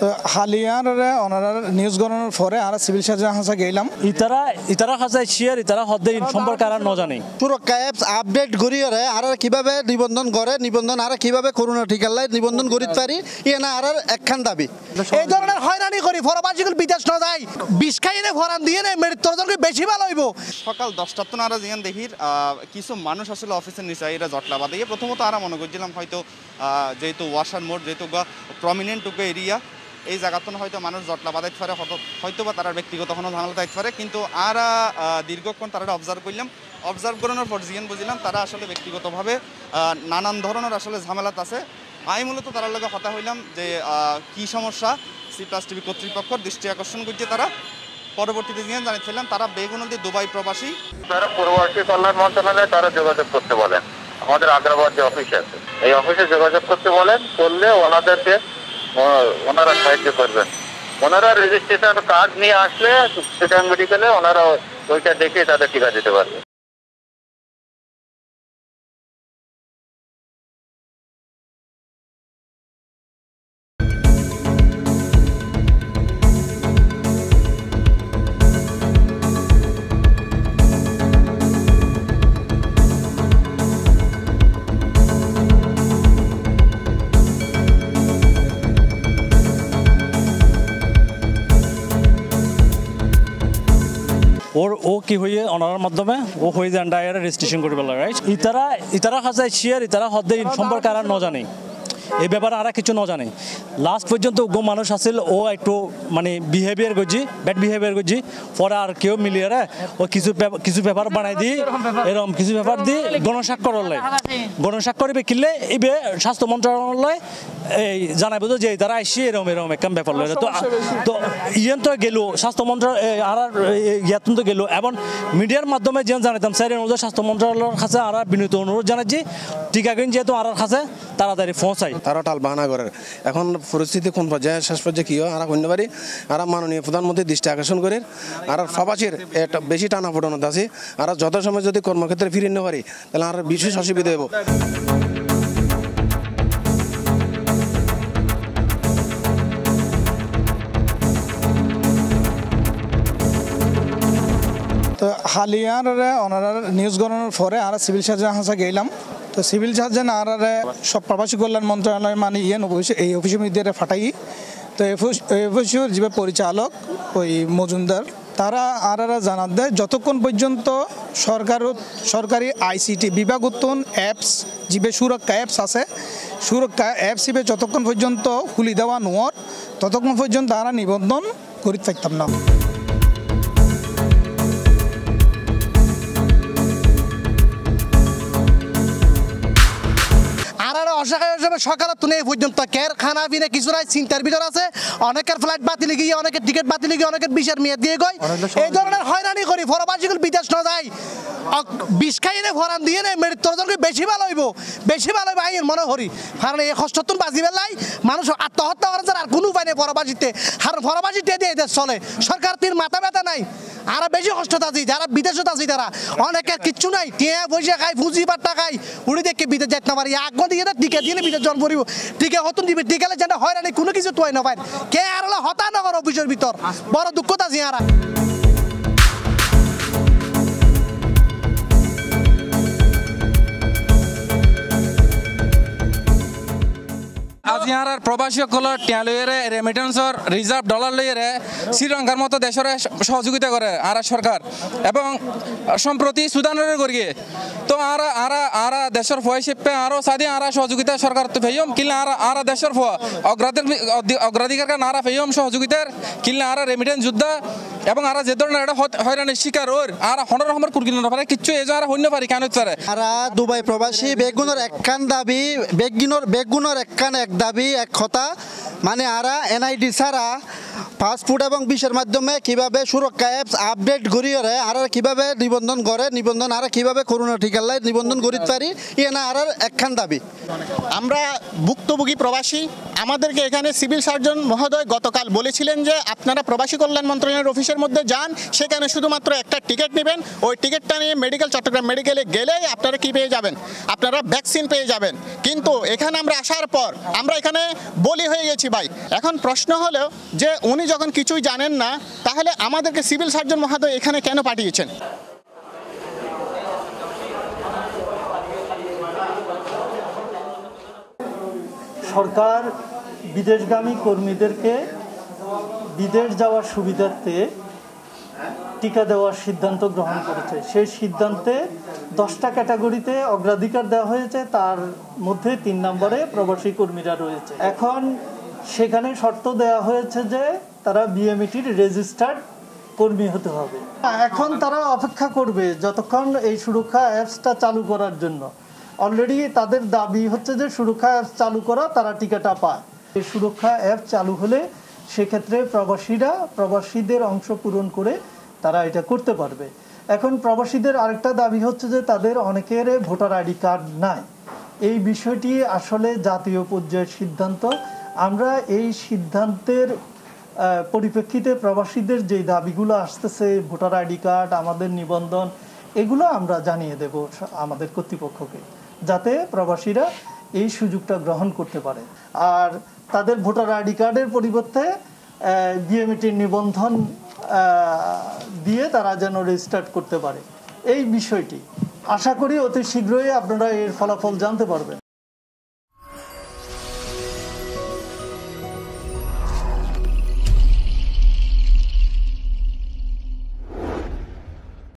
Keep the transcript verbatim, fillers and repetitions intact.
তো হালিয়ার ওনারা নিউজ গণনার পরে আর সিভিল সার্জন হাসা গেলাম ইতারা ইতারা হাসায় শিয়ার ইতারা হদ্দে সম্পর্কে আর ন জানি সুরক্ষা অ্যাপস আপডেট করিয়ে আর কিভাবে নিবন্ধন করে নিবন্ধন আর কিভাবে করোনা টিকালাই নিবন্ধন করিতে পারি ইয়ে না আর একখান দাবি এই ধরনের হয়রানি করি ফরবাজিগুলো বিদেশ না যায় বিষ খাইয়ে ফরান দিয়ে নেই মৃত্যুজনকে বেশি ভালো হইব। সকাল দশটার তো আর জিয়ান দেখির কিছু মানুষ আসলে অফিসের নিচে এরা জটলাবা দিয়ে প্রথমত আর মনে করছিলাম হয়তো যেহেতু ওয়াসার মোড় যেহেতু প্রমিনেন্ট এরিয়া এই জায়গাতে হয়তো মানুষ জটলা বাঁধাইতে পারে হয়তো বা তারা ব্যক্তিগত কোনো ঝামেলা থাকতে পারে কিন্তু আর দীর্ঘক্ষণ তারা অবজার্ভ করলাম অবজার্ভ করানোর পর জিয়ান বুঝলাম তারা আসলে ব্যক্তিগতভাবে নানান ধরনের আসলে ঝামেলাত আছে। আমি মূলত তার লগে কথা হইলাম যে কি সমস্যা সিপ্লাস টিভি কর্তৃপক্ষের দৃষ্টি আকর্ষণ করছে তারা পরবর্তীতে জিয়ান জানিয়েছিলাম তারা বেগুনদী দুবাই প্রবাসী তারা পূর্ববর্তী কল্যাণ মন্ত্রণালয়ে তারা যোগাযোগ করতে বলেন আমাদের আগ্রাবাদ যে অফিস আছে এই অফিসে যোগাযোগ করতে বলেন করলে ওনাদেরকে ওনারা সাহায্য করবেন। ওনারা রেজিস্ট্রেশন কার্ড নিয়ে আসলে চিটাগং মেডিকেলে ওনারা ওইটা দেখে তাদের টিকা দিতে পারবে। ওর ও কি হয়ে ওনার মাধ্যমে ও হয়ে যায় ডায়ারে রেজিস্ট্রেশন করে পেল রাইট ইতারা ইতারা হাসায় শিয়ার ইতারা হদ্দে সম্পর্কে আর ন জানি এই ব্যাপারে আর কিছু ন জানে লাস্ট পর্যন্ত গো মানুষ আসিল ও একটু মানে বিহেভিয়ার করছি ব্যাড বিহেভিয়ার করছি পরে আর কেউ মিলিয়ে রে ও কিছু কিছু পেপার বানাই দিই এরকম কিছু পেপার দিয়ে গণস্বাক্ষর হলে গণস্বাক্ষর কিনলে এবে স্বাস্থ্য মন্ত্রণালয় এই জানাবো যে তারা আসছে এরকম এরকম একদম ব্যাপার লয় তো তো ইয়েন তো গেল স্বাস্থ্য মন্ত্রণালয় আর ইয়াতন তো গেল এবং মিডিয়ার মাধ্যমে যেন জানাতাম স্যার অনুযায়ী স্বাস্থ্য মন্ত্রণালয়ের কাছে আর বিনীত অনুরোধ জানাচ্ছি টিকাকিন যেহেতু আর কাছে তাড়াতাড়ি পৌঁছাই তারা টাল বাহানা করে এখন পরিস্থিতি কোন পর্যায়ে শেষ পর্যায়ে কী হয় আর অন্য বাড়ি আর মাননীয় প্রধানমন্ত্রী দৃষ্টি আকর্ষণ করে আর প্রবাসীর একটা বেশি টানা পড়ানোতে আছে আর যত সময় যদি কর্মক্ষেত্রে ফিরে নিতে পারি তাহলে আর বিশেষ অসুবিধা হব। তো হালিয়ার ওনারা নিউজ গণনার পরে আর সিভিল সার্জন হাসা গেলাম তো সিভিল সার্জন আর সব প্রবাসী কল্যাণ মন্ত্রণালয় মানে ইয়েন অফিস এই অফিসের মধ্যে ফাটাই তো এই অফিসের যে পরিচালক ওই মজুমদার তারা আর জানাত দেয় যতক্ষণ পর্যন্ত সরকার সরকারি আইসিটি বিভাগ উত্তন অ্যাপস যে সুরক্ষা অ্যাপস আছে সুরক্ষা অ্যাপস হিসেবে যতক্ষণ পর্যন্ত খুলি দেওয়া নোয়ার ততক্ষণ পর্যন্ত তারা নিবন্ধন করিতে পারতাম না। সকালে তুলে এই পর্যন্ত কের খানা পিনে কিছু নাই চিন্তার ভিতর আছে অনেকের ফ্লাইট বাতিল গিয়ে অনেকের টিকিট বাতিল গিয়ে অনেকের বিশের মেয়াদ দিয়ে গই এই ধরনের হয়রানি করি ফরবাজিগুলো বিদেশ না যায় বিষ খাইয়ে ফরান দিয়ে নেই মৃত্যুজনকে বেশি ভালো হইব বেশি ভালো হইব আইন মনে করি কারণ এই কষ্টতুন বাজি বেলাই মানুষ আত্মহত্যা করেন আর কোনো উপায় নেই ফরবাজিতে কারণ ফরবাজিতে দিয়ে দেশ চলে সরকার তিন মাথা ব্যথা নাই আর বেশি কষ্ট আছি যারা বিদেশত আছি তারা অনেকের কিচ্ছু নাই টিয়া পয়সা খাই পুঁজি পাট্টা খাই উড়ি দেখে বিদেশ যেতে না পারি আগ দিয়ে টিকা দিয়ে বিদেশ জন্ম করিব টিকা হতুন দিবে টিকালে যেন হয়রানি কোনো কিছু তোয়াই না পায় কে আর হতানগর অফিসের ভিতর বড় দুঃখতা আছে আর আজ ইয়ার প্রবাসীসকলের টিয়া লইয়ে রেমিটেন্সর রিজার্ভ ডলার লইয়ে শ্রীলঙ্কার মতো দেশের সহযোগিতা করে আর সরকার এবং সম্প্রতি সুদানের করিয়ে তো আর আর আর দেশের ফোয়া হিসেবে আরও সাদি আর সহযোগিতা সরকার তো ফেয়ম কিনলে আর আর দেশের ফোয়া অগ্রাধিকার অগ্রাধিকার নারা ফেয়ম সহযোগিতার কিনলে আর রেমিটেন্স যুদ্ধ এবং আর যে ধরনের একটা হয়রানির শিকার ওর আর হনর রহমান কুরকিনের পারে কিচ্ছু এই আর হইতে পারি কেন পারে আর দুবাই প্রবাসী বেগুনের একখান দাবি বেগুনের বেগুনের একখান এক দাবি এক কথা মানে আরা এনআইডি ছাড়া পাসপোর্ট এবং বিশের মাধ্যমে কিভাবে সুরক্ষা অ্যাপস আপডেট করিয়ে আর কিভাবে নিবন্ধন করে নিবন্ধন আর কিভাবে করোনা টিকার নিবন্ধন করিতে পারি ইয়ে না আর একখান দাবি। আমরা ভুক্তভোগী প্রবাসী, আমাদেরকে এখানে সিভিল সার্জন মহোদয় গতকাল বলেছিলেন যে আপনারা প্রবাসী কল্যাণ মন্ত্রণালয়ের অফিসের মধ্যে যান, সেখানে শুধুমাত্র একটা টিকিট নেবেন, ওই টিকিটটা নিয়ে মেডিকেল চট্টগ্রাম মেডিকেলে গেলেই আপনারা কি পেয়ে যাবেন, আপনারা ভ্যাকসিন পেয়ে যাবেন। কিন্তু এখানে আমরা আসার পর আমরা এখানে বলি হয়ে গেছি ভাই। এখন প্রশ্ন হলো যে উনি যখন কিছুই জানেন না, তাহলে আমাদেরকে সিভিল সার্জন মহোদয় এখানে কেন পাঠিয়েছেন? সরকার বিদেশগামী কর্মীদেরকে বিদেশ যাওয়ার সুবিধার্থে টিকা দেওয়ার সিদ্ধান্ত গ্রহণ করেছে। সেই সিদ্ধান্তে দশটা ক্যাটাগরিতে অগ্রাধিকার দেওয়া হয়েছে, তার মধ্যে তিন নম্বরে প্রবাসী কর্মীরা রয়েছে। এখন সেখানে শর্ত দেওয়া হয়েছে যে তারা বিএমইটির রেজিস্টার্ড কর্মী হতে হবে। এখন তারা অপেক্ষা করবে যতক্ষণ এই সুরক্ষা অ্যাপসটা চালু করার জন্য। অলরেডি তাদের দাবি হচ্ছে যে সুরক্ষা অ্যাপস চালু করা, তারা টিকাটা পায়। এই সুরক্ষা অ্যাপ চালু হলে সেক্ষেত্রে প্রবাসীরা প্রবাসীদের অংশ পূরণ করে তারা এটা করতে পারবে। এখন প্রবাসীদের আরেকটা দাবি হচ্ছে যে তাদের অনেকের ভোটার আইডি কার্ড নাই। এই বিষয়টি আসলে জাতীয় পর্যায়ের সিদ্ধান্ত। আমরা এই সিদ্ধান্তের পরিপ্রেক্ষিতে প্রবাসীদের যে দাবিগুলো আসতেছে, ভোটার আইডি কার্ড, আমাদের নিবন্ধন, এগুলো আমরা জানিয়ে দেব আমাদের কর্তৃপক্ষকে, যাতে প্রবাসীরা এই সুযোগটা গ্রহণ করতে পারে। আর তাদের ভোটার আইডি কার্ডের পরিবর্তে বিএমইটির নিবন্ধন দিয়ে তারা যেন রেজিস্টার্ড করতে পারে। এই বিষয়টি আশা করি অতি শীঘ্রই আপনারা এর ফলাফল জানতে পারবেন।